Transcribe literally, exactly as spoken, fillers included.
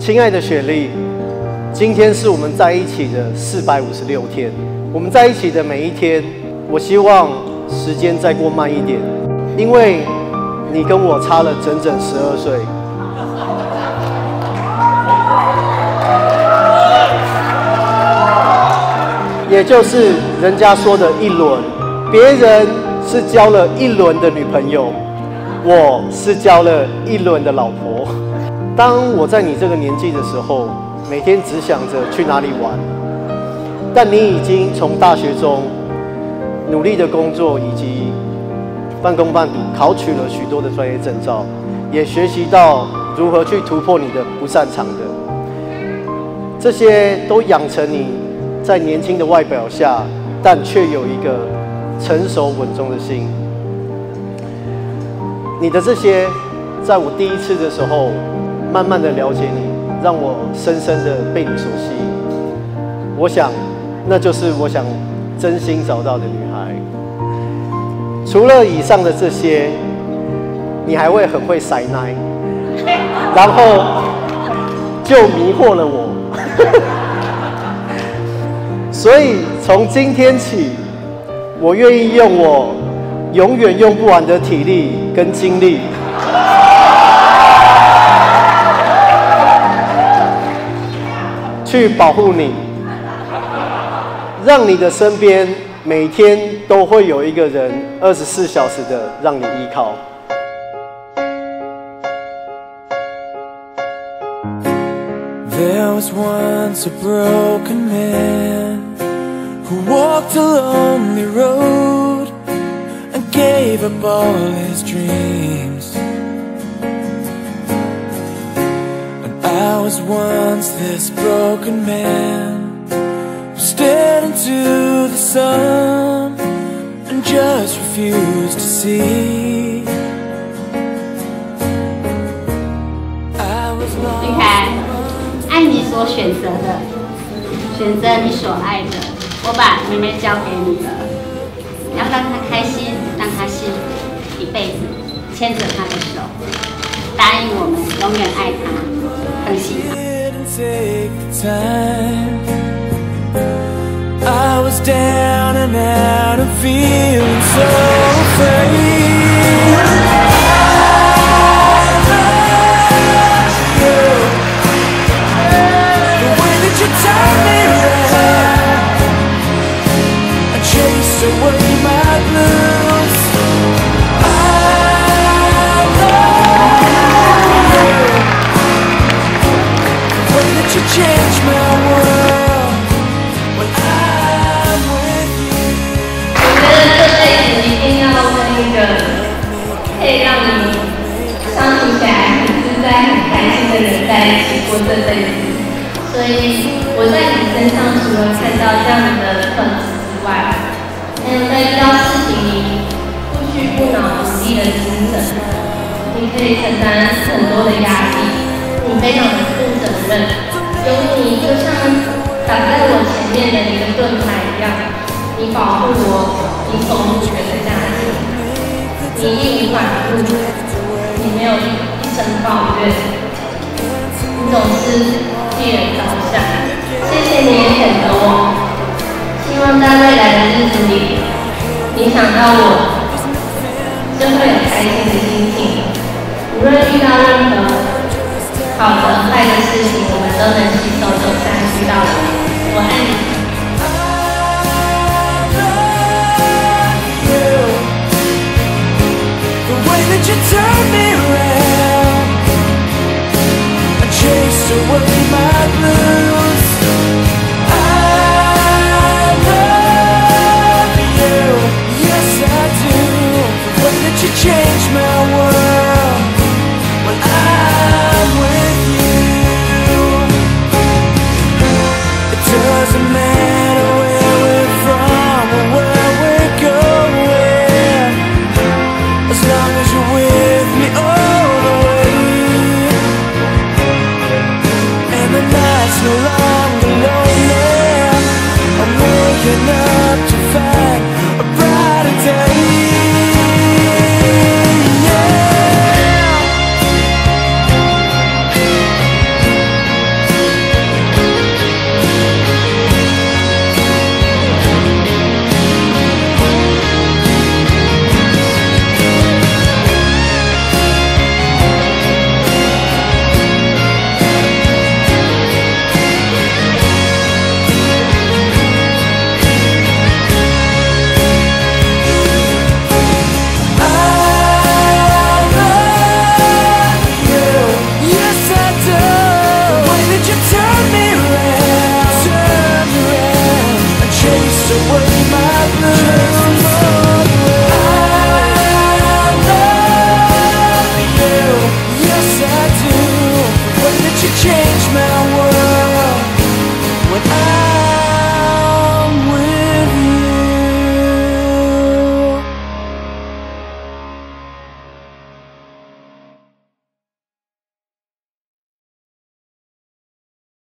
亲爱的雪莉，今天是我们在一起的四百五十六天。我们在一起的每一天，我希望时间再过慢一点，因为你跟我差了整整十二岁。也就是人家说的一轮，别人是交了一轮的女朋友，我是交了一轮的老婆。当我在你这个年纪的时候，每天只想着去哪里玩，但你已经从大学中努力的工作以及半工半读，考取了许多的专业证照，也学习到如何去突破你的不擅长的，这些都养成你在年轻的外表下，但却有一个成熟稳重的心。你的这些，在我第一次的时候，慢慢的了解你，让我深深的被你所吸引。我想，那就是我想真心找到的女孩。除了以上的这些，你还会很会塞奶，然后就迷惑了我。所以从今天起，我愿意用我永远用不完的体力跟精力，去保护你，让你的身边每天都会有一个人二十四小时的让你依靠。 There was once a broken man who walked a lonely road and gave up all his dreams. And I was once this broken man who stared into the sun and just refused to see. I was lost. 爱你所选择的，选择你所爱的，我把妹妹交给你了。要让她开心，让她幸福一辈子，牵着她的手，答应我们永远爱她，很喜欢。 I was down and out and feeling so afraid. Turn me around and chase away my blues. I love you. The way that you change my world when I'm with you. 我觉得这辈子一定要跟一个可以让你相处起来很自在、很开心的人在一起过这辈子。所以我在你身上除了看到这样的特质之外，还有在遇到事情你不屈不挠、努力的精神。你可以承担很多的压力，你非常的负责任。有你就像挡在我前面的一个盾牌一样，你保护我，你守护全个家庭，你义无反顾，你没有一声抱怨，你总是替人着想，谢谢你也选择我。希望在未来的日子里，你想到我，就会有开心的心情。无论遇到任何好的、坏的事情，我们都能携手走下去到底。我爱你。 The way that you turn me